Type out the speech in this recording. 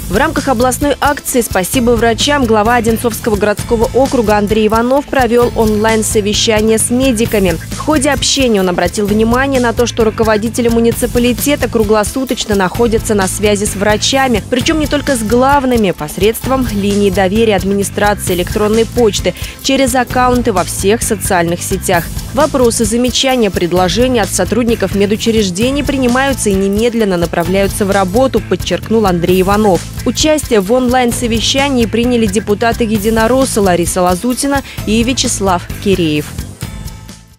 В рамках областной акции «Спасибо врачам» глава Одинцовского городского округа Андрей Иванов провел онлайн-совещание с медиками. В ходе общения он обратил внимание на то, что руководители муниципалитета круглосуточно находятся на связи с врачами, причем не только с главными, посредством линии доверия администрации электронной почты, через аккаунты во всех социальных сетях. Вопросы, замечания, предложения от сотрудников медучреждений принимаются и немедленно направляются в работу, подчеркнул Андрей Иванов. Участие в онлайн-совещании приняли депутаты Единоросса Лариса Лазутина и Вячеслав Киреев.